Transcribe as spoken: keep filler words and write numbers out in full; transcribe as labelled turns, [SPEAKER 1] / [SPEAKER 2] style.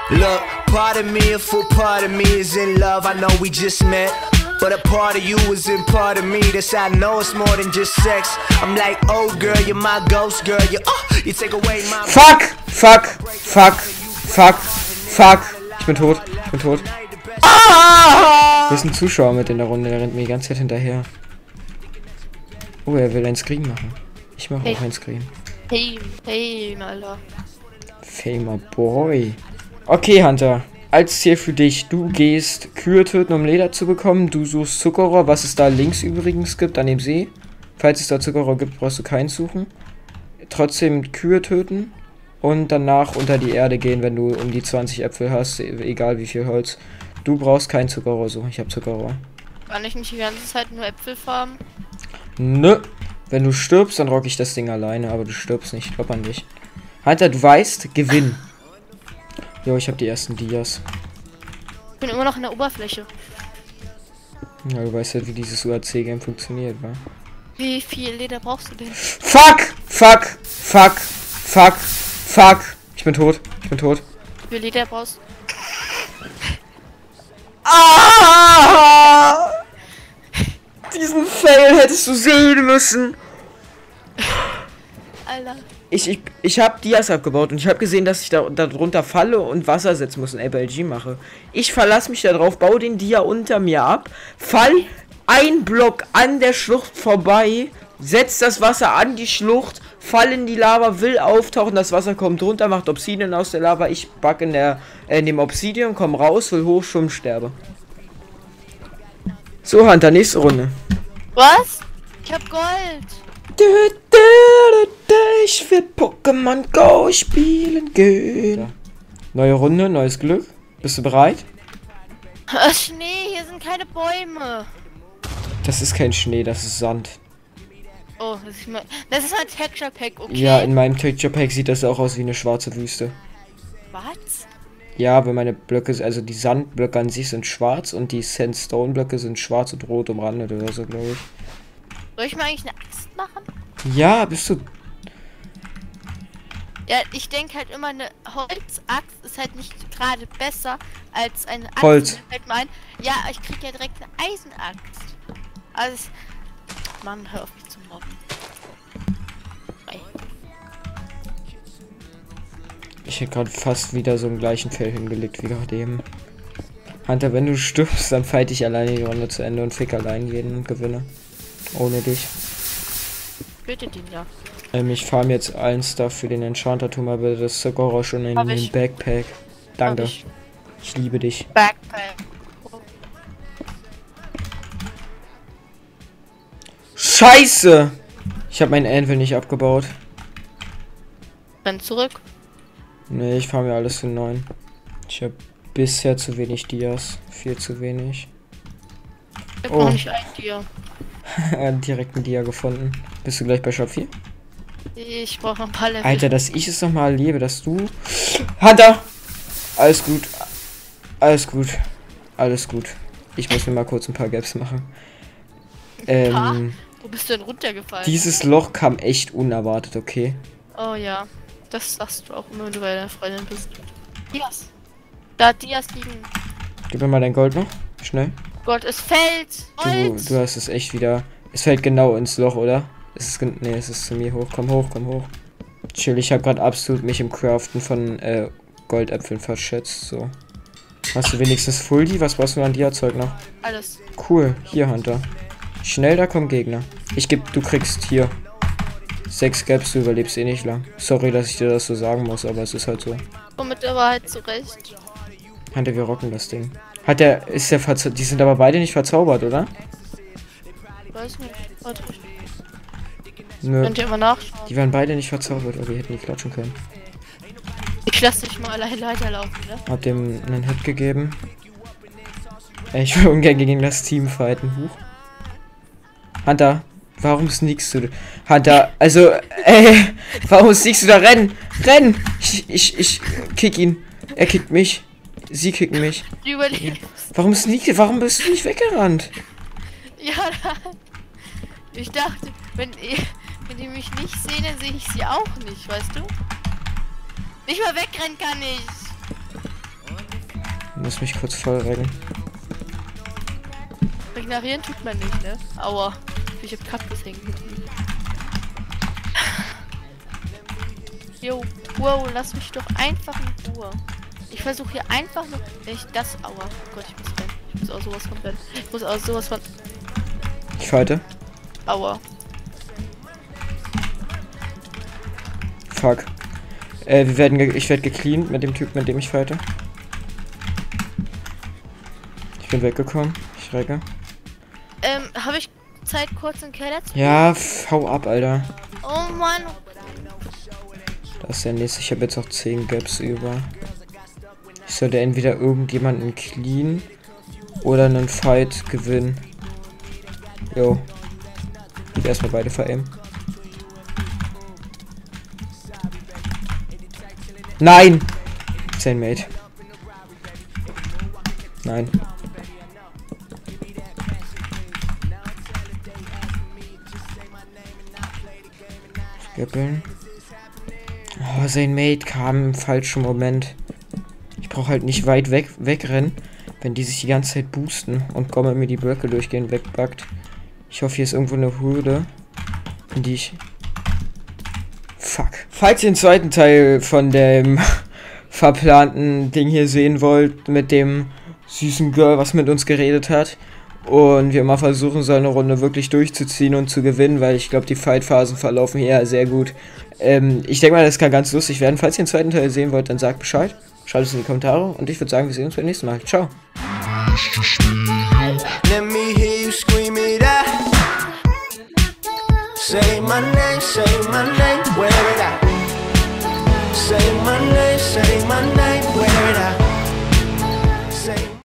[SPEAKER 1] Look, part of me, a full part of me is in love. I know we just met, but a part of you is in part of me. That's how I know it's more than just sex. I'm like, oh girl, you're my ghost girl. You, oh, you take away my.
[SPEAKER 2] Fuck, fuck, fuck, fuck, fuck. Ich bin tot, ich bin tot. Ah! Hier ist ein Zuschauer mit in der Runde, der rennt mir die ganze Zeit hinterher. Oh, er will ein Screen machen. Ich mache
[SPEAKER 3] Hey.
[SPEAKER 2] auch ein Screen.
[SPEAKER 3] Hey, hey, Alter.
[SPEAKER 2] Famer Boy. Okay, Hunter. Als Ziel für dich, du gehst Kühe töten, um Leder zu bekommen. Du suchst Zuckerrohr, was es da links übrigens gibt, an dem See. Falls es da Zuckerrohr gibt, brauchst du keins suchen. Trotzdem Kühe töten und danach unter die Erde gehen, wenn du um die zwanzig Äpfel hast, egal wie viel Holz. Du brauchst kein Zuckerrohr suchen, ich habe Zuckerrohr.
[SPEAKER 3] Kann ich nicht die ganze Zeit nur Äpfel farmen?
[SPEAKER 2] Nö. Wenn du stirbst, dann rock ich das Ding alleine, aber du stirbst nicht, ich glaub an dich. Hunter, du weißt, gewinn. Jo, ich habe die ersten Dias.
[SPEAKER 3] Ich bin immer noch in der Oberfläche.
[SPEAKER 2] Ja, du weißt ja, wie dieses U A C-Game funktioniert, wa?
[SPEAKER 3] Wie viel Leder brauchst du denn?
[SPEAKER 2] Fuck! Fuck! Fuck! Fuck! Fuck! Ich bin tot. Ich bin tot.
[SPEAKER 3] Wie viel Leder brauchst du?
[SPEAKER 2] Ah! Diesen Fail hättest du sehen müssen.
[SPEAKER 3] Alter.
[SPEAKER 2] Ich, ich, ich habe Dias abgebaut und ich habe gesehen, dass ich da darunter falle und Wasser setzen muss und A B L G mache. Ich verlasse mich da drauf, baue den Dia unter mir ab, fall ein Block an der Schlucht vorbei, setz das Wasser an die Schlucht, fall in die Lava, will auftauchen, das Wasser kommt runter, macht Obsidian aus der Lava, ich back in der äh, in dem Obsidian, komm raus, will hochschwimmen, sterbe. So, Hunter, nächste Runde.
[SPEAKER 3] Was? Ich hab Gold.
[SPEAKER 2] Ich will Pokémon Go spielen gehen. Ja. Neue Runde, neues Glück. Bist du bereit?
[SPEAKER 3] Ach, Schnee, hier sind keine Bäume.
[SPEAKER 2] Das ist kein Schnee, das ist Sand.
[SPEAKER 3] Oh, das ist, mal, das ist ein Texture Pack, okay?
[SPEAKER 2] Ja, in meinem Texture Pack sieht das auch aus wie eine schwarze Wüste.
[SPEAKER 3] Was?
[SPEAKER 2] Ja, weil meine Blöcke, also die Sandblöcke an sich sind schwarz und die Sandstone-Blöcke sind schwarz und rot umrandet oder so, glaube ich.
[SPEAKER 3] Soll ich mal eigentlich eine Axt machen?
[SPEAKER 2] Ja, bist du...
[SPEAKER 3] Ja, ich denke halt immer, eine Holzaxt ist halt nicht gerade besser als eine Axt.
[SPEAKER 2] Holz.
[SPEAKER 3] Mir fällt mir ein, ja, ich krieg ja direkt eine Eisenaxt. Also, es- Mann, hör auf mich zu mobben. Ey.
[SPEAKER 2] Ich hätte gerade fast wieder so einen gleichen Fell hingelegt wie gerade eben. Hunter, wenn du stirbst, dann fight ich alleine die Runde zu Ende und fick allein jeden und gewinne. Ohne dich.
[SPEAKER 3] Tötet ihn ja.
[SPEAKER 2] Ähm, ich farm jetzt allen Stuff für den Enchanter, tu mal bitte das Zuckerrohr schon in
[SPEAKER 3] Hab
[SPEAKER 2] den
[SPEAKER 3] ich.
[SPEAKER 2] Backpack. Danke.
[SPEAKER 3] Hab ich.
[SPEAKER 2] Ich liebe dich.
[SPEAKER 3] Backpack.
[SPEAKER 2] Scheiße! Ich habe meinen Anvil nicht abgebaut.
[SPEAKER 3] Dann zurück.
[SPEAKER 2] Nee, ich fahr mir alles für neun. Ich habe bisher zu wenig Dias. Viel zu wenig.
[SPEAKER 3] Ich hab
[SPEAKER 2] Oh.
[SPEAKER 3] noch nicht ein Tier.
[SPEAKER 2] Direkt ein Dia gefunden. Bist du gleich bei Shop vier?
[SPEAKER 3] Ich brauche noch ein paar Level.
[SPEAKER 2] Alter, dass ich es nochmal erlebe, dass du... Hunter! Alles gut. Alles gut. Alles gut. Ich muss mir mal kurz ein paar Gaps machen. Ähm,
[SPEAKER 3] Wo bist du denn runtergefallen?
[SPEAKER 2] dieses Loch kam echt unerwartet, okay?
[SPEAKER 3] Oh ja. Das sagst du auch immer, wenn du bei deiner Freundin bist. Dias. Da Dias liegen.
[SPEAKER 2] Gib mir mal dein Gold noch. Schnell.
[SPEAKER 3] Gott, es fällt.
[SPEAKER 2] Du,
[SPEAKER 3] Holz.
[SPEAKER 2] du hast es echt wieder... Es fällt genau ins Loch, oder? Es ist... gen- Nee, es ist zu mir hoch. Komm hoch, komm hoch. Chill, ich habe gerade absolut mich im Craften von äh, Goldäpfeln verschätzt, so. Hast du wenigstens Fuldi? Was brauchst du an Dia-Zeug noch?
[SPEAKER 3] Alles.
[SPEAKER 2] Cool, hier, Hunter. Schnell, da kommen Gegner. Ich geb, du kriegst hier sechs Gaps, du überlebst eh nicht lang. Sorry, dass ich dir das so sagen muss, aber es ist halt so.
[SPEAKER 3] Komm mit der Wahrheit zurecht.
[SPEAKER 2] Hunter, wir rocken das Ding. Hat der, ist der verza die sind aber beide nicht verzaubert, oder?
[SPEAKER 3] Weiß nicht. Warte.
[SPEAKER 2] Nö,
[SPEAKER 3] Könnt ihr immer nachschauen.
[SPEAKER 2] die waren beide nicht verzaubert, aber wir hätten die klatschen können.
[SPEAKER 3] Ich lasse dich mal allein weiterlaufen, ne?
[SPEAKER 2] Hab dem einen Hit gegeben. Ey, ich will ungern gegen das Team fighten. Huch. Hunter, warum sneakst du? Hunter, also, ey, warum sneakst du da? Renn! Renn! Ich, ich, ich kick ihn. Er kickt mich. Sie kicken mich.
[SPEAKER 3] Du überlebst.
[SPEAKER 2] Warum sneakt ihr? Warum bist du nicht weggerannt?
[SPEAKER 3] Ja, da. Ich dachte, wenn ihr, wenn die mich nicht sehen, dann sehe ich sie auch nicht, weißt du? Nicht mal wegrennen kann ich.
[SPEAKER 2] Ich muss mich kurz voll regeln.
[SPEAKER 3] Regenerieren tut man nicht, ne? Aua. Ich hab Kaktus hängen geblieben. Jo, wow, lass mich doch einfach in Ruhe. Ich versuche hier einfach nur... Wenn ich das... Aua. Oh Gott, ich muss rennen. Ich muss auch sowas von rennen. Ich muss auch sowas von...
[SPEAKER 2] Ich fighte.
[SPEAKER 3] Aua.
[SPEAKER 2] Fuck. Äh, wir werden ge ich werde gecleant mit dem Typ, mit dem ich fighte. Ich bin weggekommen. Ich recke.
[SPEAKER 3] Ähm, habe ich Zeit kurz in den Keller zu...
[SPEAKER 2] Ja, hau ab, Alter.
[SPEAKER 3] Oh Mann.
[SPEAKER 2] Das ist der nächste. Ich habe jetzt auch zehn Gaps über. Ich sollte entweder irgendjemanden clean oder einen Fight gewinnen. Jo. Ich will erstmal beide veraimen. Nein! Zehn Mate. Nein. Skippeln. Oh, sein Mate kam im falschen Moment. Ich brauche halt nicht weit weg wegrennen, wenn die sich die ganze Zeit boosten und Gomme mir die Blöcke durchgehend wegbackt. Ich hoffe, hier ist irgendwo eine Hürde, in die ich... Fuck. Falls ihr den zweiten Teil von dem verplanten Ding hier sehen wollt, mit dem süßen Girl, was mit uns geredet hat, und wir mal versuchen, so eine Runde wirklich durchzuziehen und zu gewinnen, weil ich glaube, die Fight-Phasen verlaufen hier sehr gut. Ähm, ich denke mal, das kann ganz lustig werden. Falls ihr den zweiten Teil sehen wollt, dann sagt Bescheid. Schreibt es in die Kommentare und ich würde sagen, wir sehen uns beim nächsten Mal. Ciao.
[SPEAKER 1] Let me hear you scream it out. Say my name, say my name, where it at? Say my name, say my name.